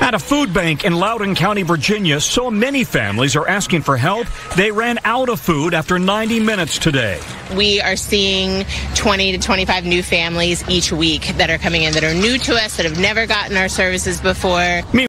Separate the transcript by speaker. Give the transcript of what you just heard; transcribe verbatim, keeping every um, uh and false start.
Speaker 1: At a food bank in Loudoun County, Virginia, so many families are asking for help, they ran out of food after ninety minutes today.
Speaker 2: We are seeing twenty to twenty-five new families each week that are coming in that are new to us, that have never gotten our services before.